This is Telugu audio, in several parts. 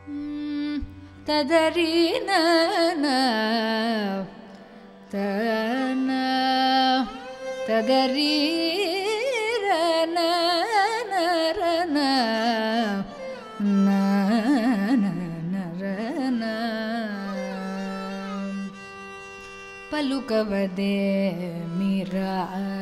తదరీన తన తదరీరన నరన నరన పలుకవదే మీరా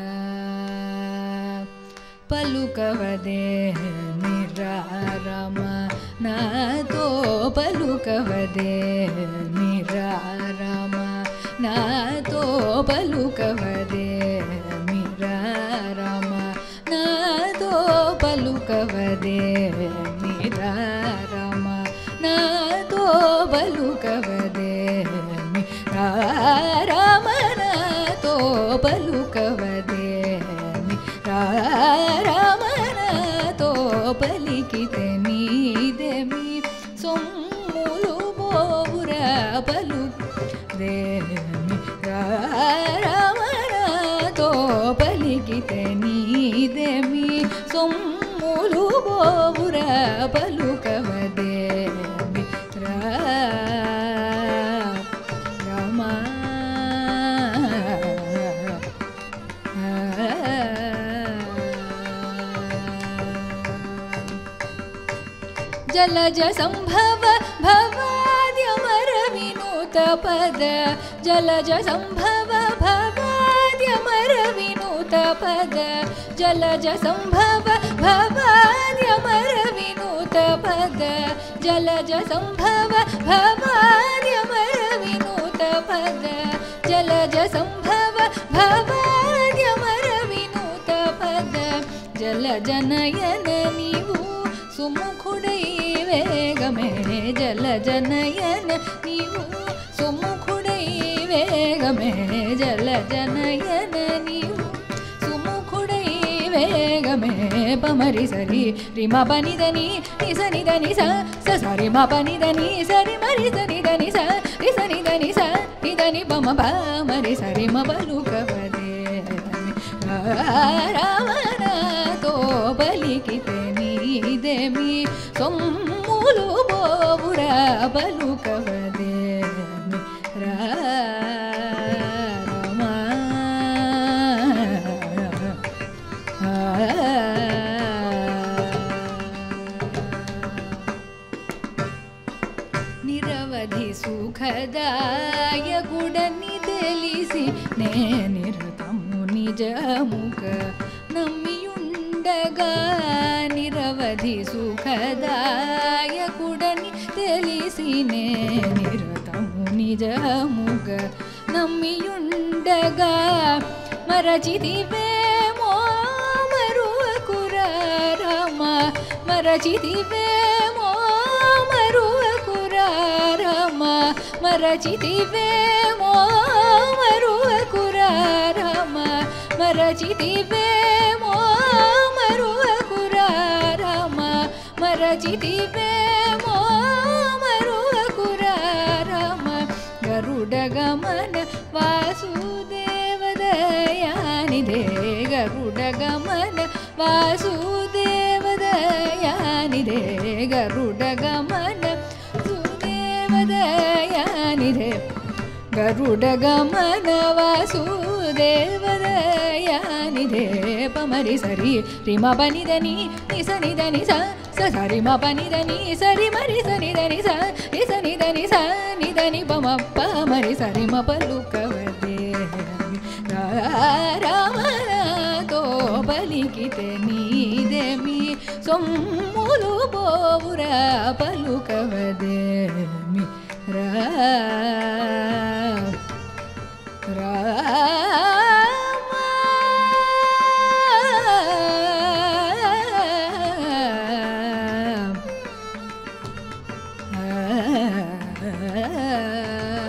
పలుకవదే మీరా రమ నాతో పలుకవదే మీరా రమ నాతో పలుకవదే మీరా రమ నాతో పలుకవదే మీరా రమ నాతో పలుకవదే మీరా రమ నాతో పలుకవదే మీరా రమ నాతో పలికితే నీదెమి సొమ్ములు బోవురా పలుకుదే మీరా రమ నాతో పలికితే నీదెమి సొమ్ములు బోవురా పలుకవదే మీరా రమ జలజ సంభవ భవాద్యమర వినూత పద జలజ సంభవ భవాద్యమర వినూత పద జలజ సంభవ భవాద్యమర వినూత పద జలజ సంభవ భవాద్యమర వినూత పద జలజ సంభవ భవాద్యమర వినూత పద జలజనయన నీవు సుముఖుడై వేగమే జలజనయన నీవు సుముఖుడై వేగమే జలజనయన నీవు సుముఖుడై వేగమే పమరి సరి రిమ పనిదని నిసనిదని స సరి మ పనిదని సరి మరి సనిదని స నిసనిదని స నిదని పమ పమరి సరి మ పలుకవదే రామనాతో పలికితే నీదెమి సొమ్ములు బోవురా పలుకవదే రామ నిరవధి సుఖదాయకుడని తెలిసి నే నిరతము నిజముగ నమ్మియుండగా నిరవధి సుఖదాయకుడని తెలిసి నే నిరతము నిజముగ నమ్మియుండగా మరచితివేమో మరువకురా రమ మరచితివేమో మరువకురా రమ మరచితివేమో మరువకురా రమ మరచితివేమో మరువకురా రమ మరచితివేమో మరువకురా రమ గరుడ గమన వాసుదేవదయానిధే గరుడ గమన వాసుదేవదయానిధే గరుడ గమన వాసుదేవదయానిధే గరుడ గమన వాసుదేవదయానిధే పమరి సరి రిమ పనిదని నిసనిదని స సరి మ పనిదని సరి మరి సనిదని స నిసనిదని స నిదని పమ పమరి సరి మ పలుకవదే రామనాతో పలికితే నీదెమి సొమ్ములు బోవురా పలుకవదే రామ